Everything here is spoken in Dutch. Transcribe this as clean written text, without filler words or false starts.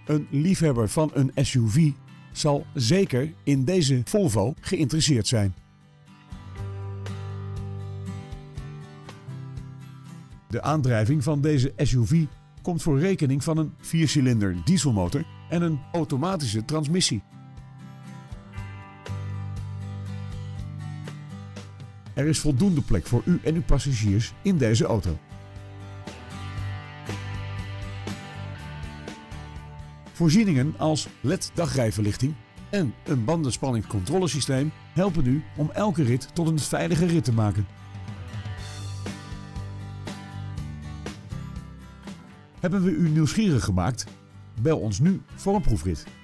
Een liefhebber van een SUV zal zeker in deze Volvo geïnteresseerd zijn. De aandrijving van deze SUV komt voor rekening van een 4-cilinder dieselmotor en een automatische transmissie. Er is voldoende plek voor u en uw passagiers in deze auto. Voorzieningen als LED-dagrijverlichting en een bandenspanningscontrolesysteem helpen u om elke rit tot een veilige rit te maken. Hebben we u nieuwsgierig gemaakt? Bel ons nu voor een proefrit.